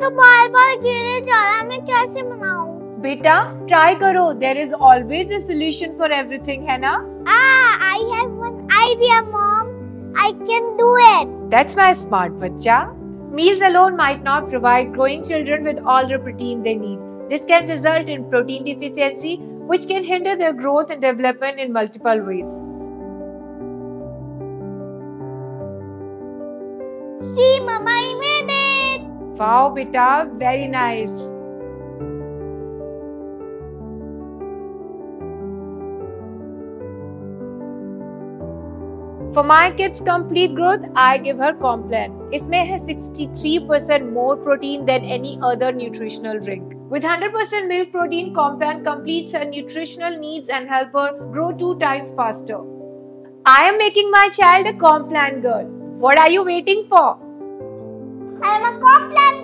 तो बार बार गिरे जा रहा है, मैं कैसे बनाऊं? बेटा ट्राई करो, there is always a solution for everything, है ना? I have one idea, Mom. I can do it. That's my smart बच्चा. Meals alone might not provide growing children with all the protein they need. This can result in protein deficiency, which can hinder their growth and development in multiple ways. See, Mama, I made it. Wow, beta, very nice. For my kid's complete growth, I give her Complan. इसमें है 63% more protein than any other nutritional drink. With 100% milk protein, Complan completes her nutritional needs and help her grow 2 times faster. I am making my child a Complan girl. What are you waiting for? I am a Complan